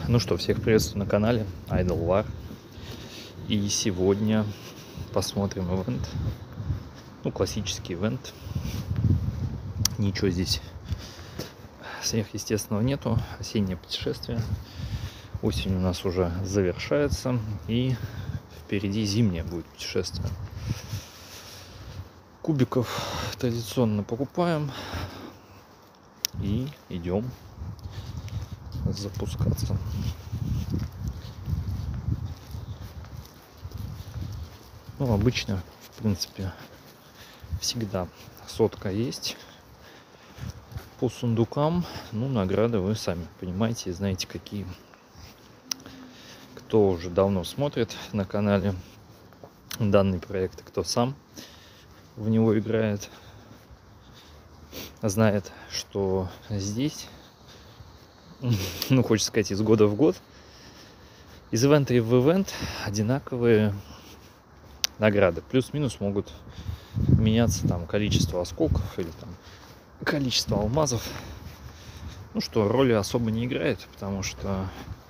Ну что, всех приветствую на канале Idle War. И сегодня посмотрим ивент. Ну, классический ивент. Ничего здесь сверхъестественного нету. Осеннее путешествие. Осень у нас уже завершается. И впереди зимнее будет путешествие. Кубиков традиционно покупаем. И идем запускаться. Ну, обычно, в принципе, всегда сотка есть. По сундукам, ну, награды вы сами понимаете и знаете, какие. Кто уже давно смотрит на канале данный проект, кто сам в него играет, знает, что здесь, ну, хочется сказать, из года в год, из ивента в ивент одинаковые награды. Плюс-минус могут меняться там количество осколков или там количество алмазов. Ну что, роли особо не играет, потому что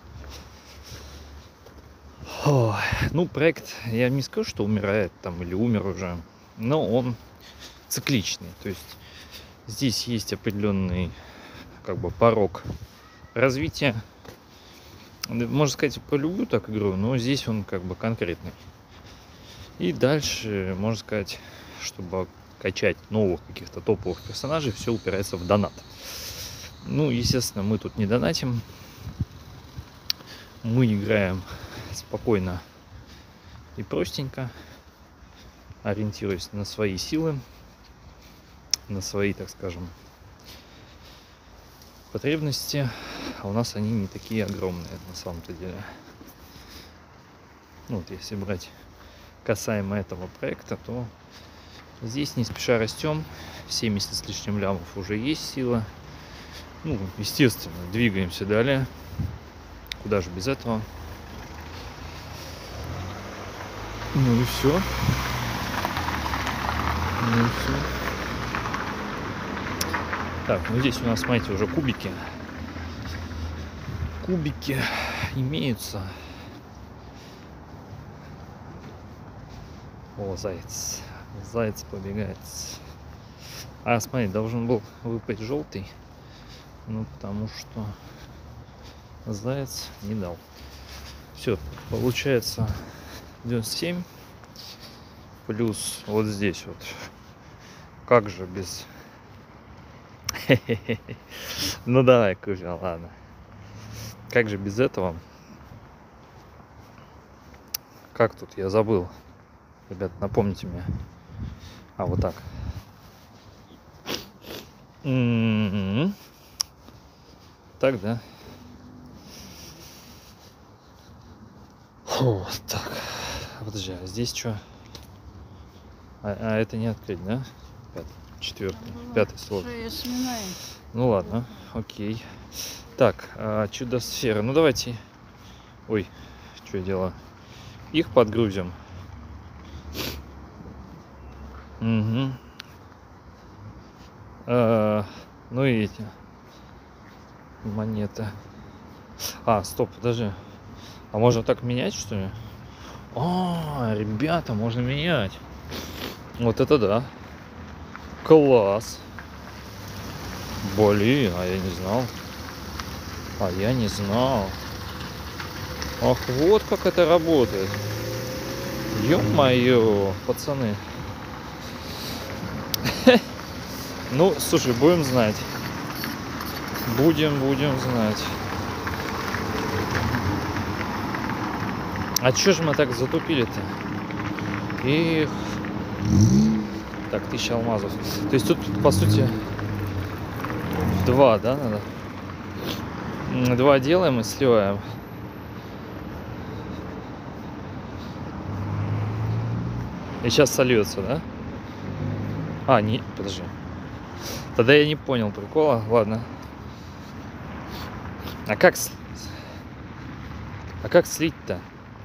ну, проект, я не скажу, что умирает там или умер уже, но он цикличный. То есть здесь есть определенный как бы порог развития. Можно сказать, по любую так игру, но здесь он как бы конкретный. И дальше, можно сказать, чтобы качать новых каких-то топовых персонажей, все упирается в донат. Ну, естественно, мы тут не донатим. Мы играем спокойно и простенько, ориентируясь на свои силы, на свои, так скажем, потребности. А у нас они не такие огромные на самом-то деле. Ну, вот если брать касаемо этого проекта, то здесь не спеша растем. 70 с лишним лямов уже есть сила. Ну, естественно, двигаемся далее. Куда же без этого? Ну и все. Ну и все. Так, ну здесь у нас, смотрите, уже кубики. Кубики имеются. О, заяц. Заяц побегает. А, смотри, должен был выпасть желтый. Ну, потому что заяц не дал. Все, получается 97. Плюс вот здесь вот. Как же без... Ну, давай, Кузя, ладно. Как же без этого? Как тут? Я забыл. Ребят, напомните мне. А, вот так. Так, да? Вот так. Подожди, а здесь что? А это не открыть, да? Пятый слот. Ну ладно, окей. Так, чудо-сфера. Ну давайте. Ой, что я делаю? Их подгрузим. Угу. Ну и эти монеты. А, стоп, подожди. А можно так менять, что ли? А, ребята, можно менять. Вот это да. Класс. Блин, а я не знал. А я не знал. Ах, вот как это работает. Ё-моё, пацаны. Ну, слушай, будем знать. Будем знать. А чё же мы так затупили-то? Эх. Так, 1000 алмазов. То есть тут, по сути, 2, да, надо? 2 делаем и сливаем. И сейчас сольется, да? А, не, подожди. Тогда я не понял прикола. Ладно. А как слить-то?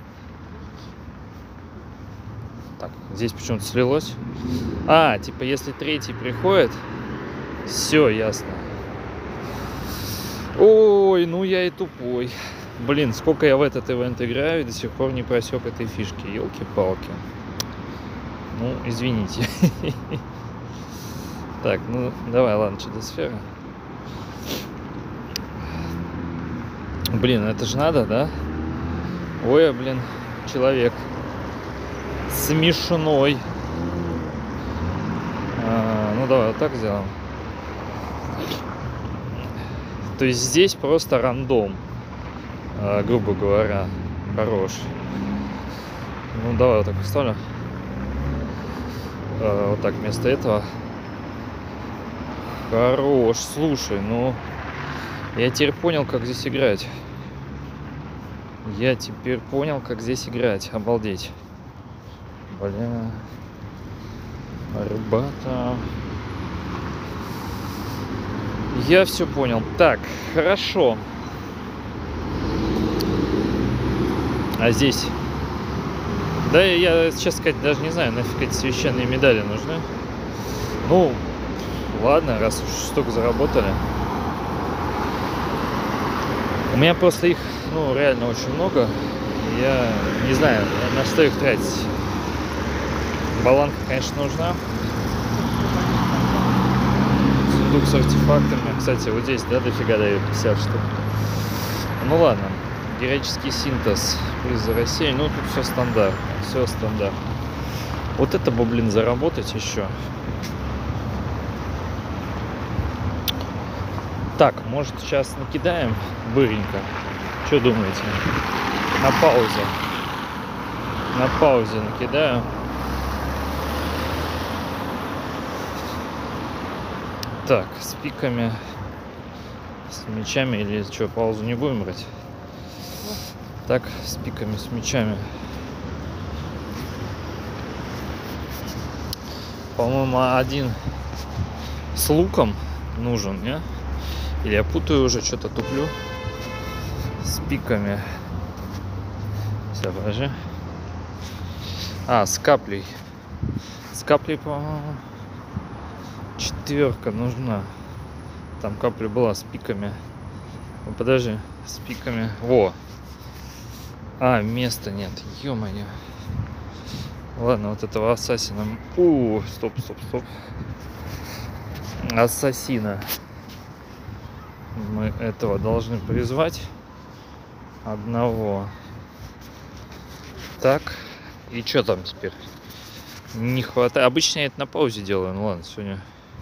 Так, здесь почему-то слилось. А, типа, если третий приходит, все ясно. Ой, ну я и тупой. Блин, сколько я в этот ивент играю и до сих пор не просек этой фишки. Елки-палки. Ну, извините. Так, ну давай, ладно, чудо-сфера. Блин, это же надо, да? Ой, блин, человек смешной. Ну давай, вот так сделаем. То есть здесь просто рандом, грубо говоря. Хорош. Ну давай вот так поставлю. Вот так вместо этого. Хорош. Слушай, ну я теперь понял, как здесь играть. Обалдеть. Бля. Ребята. Я все понял. Так, хорошо. А здесь? Да, я сейчас сказать даже не знаю, нафиг эти священные медали нужны. Ну, ладно, раз уж столько заработали. У меня просто их, ну, реально очень много. Я не знаю, на что их тратить. Баланка, конечно, нужна. Сундук с артефактами. Кстати, вот здесь, да, дофига дают 50 штук. Ну ладно. Героический синтез. Приз за Россию. Ну, тут все стандарт. Все стандарт. Вот это бы, блин, заработать еще. Так, может, сейчас накидаем быренько. Что думаете? На паузе. На паузе накидаю. Так, с пиками, с мечами или что, паузу не будем брать? Так, с пиками, с мечами. По-моему, один с луком нужен, не? Или я путаю уже, что-то туплю. С пиками. Сейчас, подожди. С каплей. С каплей, по-моему, 4 нужна. Там капля была с пиками. Ну, подожди, с пиками. Во. Места нет. Ё-моё. Ладно, вот этого ассасина. Стоп. Ассасина. Мы этого должны призвать. Одного. Так. И что там теперь? Не хватает. Обычно я это на паузе делаю. Ну ладно, сегодня.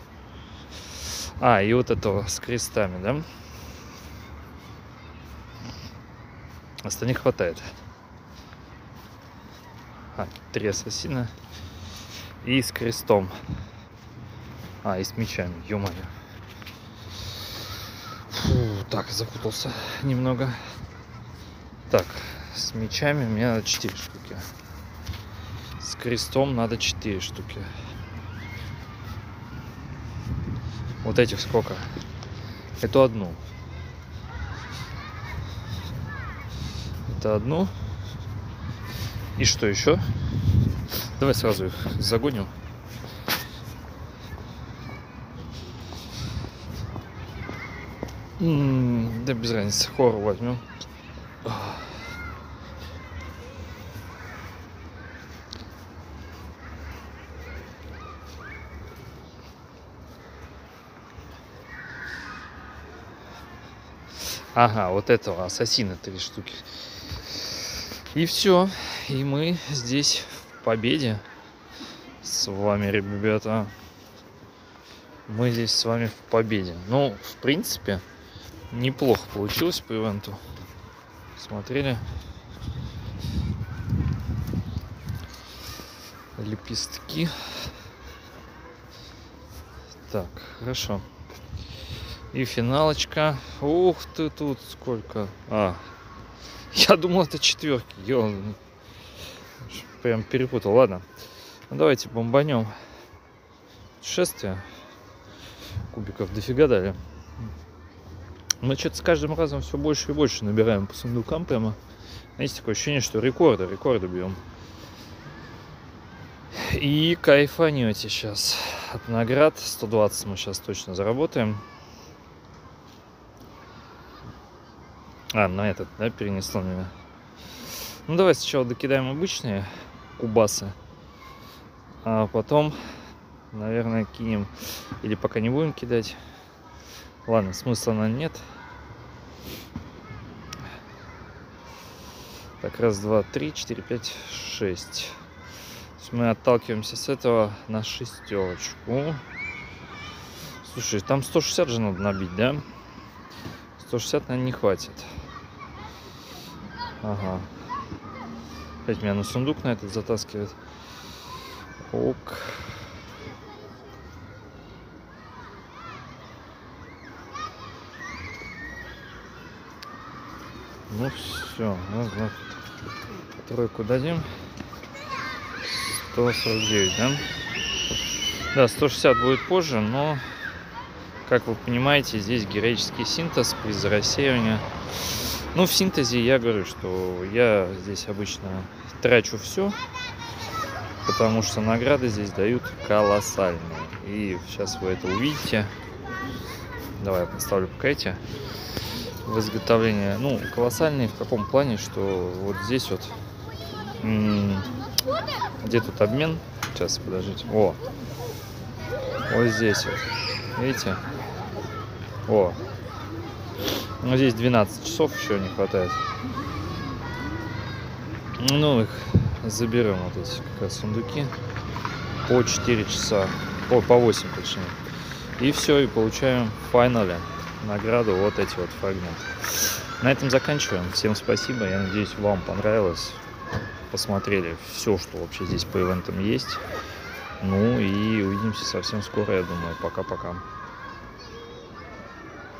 И вот этого с крестами, да? Остальных хватает. 3 ассасина. И с крестом. И с мечами. Ё-моё. Так, запутался немного. Так, с мечами мне надо 4 штуки. С крестом надо 4 штуки. Вот этих сколько? Эту одну. Это одну. И что еще? Давай сразу их загоним. Да без разницы. Хору возьмем. Вот этого ассасина 3 штуки. И все. И мы здесь в победе с вами, ребята. Мы здесь с вами в победе. Ну, в принципе, неплохо получилось по ивенту. Смотрели? Лепестки. Так, хорошо. И финалочка. Ух ты, тут сколько. Я думал, это 4. Прям перепутал. Ладно. Ну, давайте бомбанем. Шествие. Кубиков дофига дали. Мы что-то с каждым разом все больше и больше набираем по сундукам прямо. Есть такое ощущение, что рекорды бьем. И кайфанете сейчас от наград. 120 мы сейчас точно заработаем. На этот, да, перенесло меня. Ну, давай сначала докидаем обычные кубасы, а потом, наверное, кинем. Или пока не будем кидать. Ладно, смысла, наверное, нет. Так, раз, два, три, 4, 5, 6. То есть мы отталкиваемся с этого на шестерочку. Слушай, там 160 же надо набить, да? 160, наверное, не хватит. Ага. Опять меня на сундук на этот затаскивает. Ок. Ну все, раз, два, тройку дадим. 149, да? Да, 160 будет позже, но, как вы понимаете, здесь героический синтез приз за рассеивание. Ну, в синтезе я говорю, что я здесь обычно трачу все, потому что награды здесь дают колоссальные. И сейчас вы это увидите. Давай я поставлю пока эти в изготовление. Ну, колоссальные в каком плане, что вот здесь вот где тут обмен? Сейчас, подождите. О, вот здесь вот. Видите? О. Ну, здесь 12 часов еще не хватает. Ну, их заберем, вот эти как раз сундуки. По 4 часа. По 8 точнее. И все, и получаем в финале награду вот эти вот фрагменты. На этом заканчиваем. Всем спасибо. Я надеюсь, вам понравилось. Посмотрели все, что вообще здесь по ивентам есть. Ну и увидимся совсем скоро, я думаю. Пока-пока.